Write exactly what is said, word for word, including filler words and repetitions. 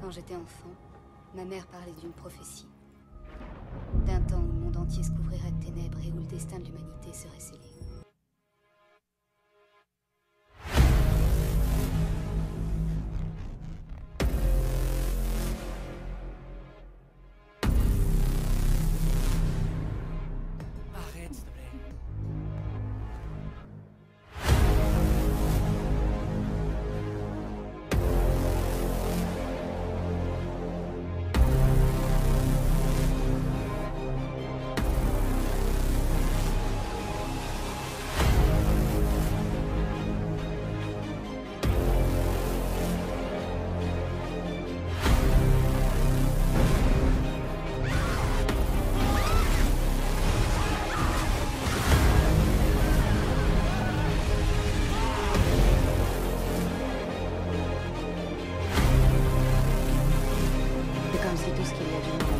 Quand j'étais enfant, ma mère parlait d'une prophétie. D'un temps où le monde entier se couvrirait de ténèbres et où le destin de l'humanité serait scellé. Arrête, s'il te plaît. C'est comme si tout ce qu'il y a du monde